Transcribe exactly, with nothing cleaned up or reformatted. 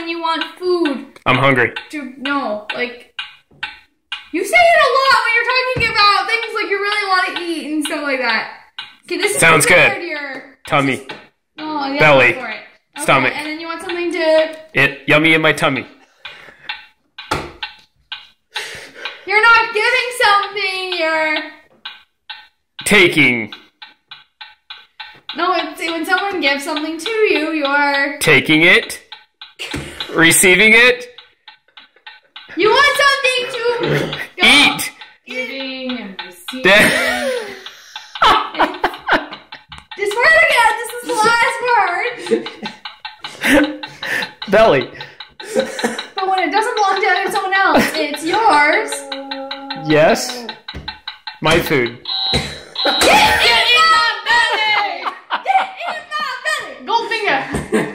when you want food. I'm hungry. To no, like you say it a lot when you're talking about things like you really want to eat and stuff like that. Okay, this is Sounds good. Your, Tummy. Oh, yeah, Belly. For it. Okay, Stomach. And then you want something to. It yummy in my tummy. You're not giving something. You're Taking. no. It's, when someone gives something to you, you're. Taking it. Receiving it. You want something to go. Eat. Giving and receiving. De- This word again. This is the last word. Belly. But when it doesn't belong to someone else, it's yours. Yes. My food. Get in my belly! Get in my belly! Goldfinger.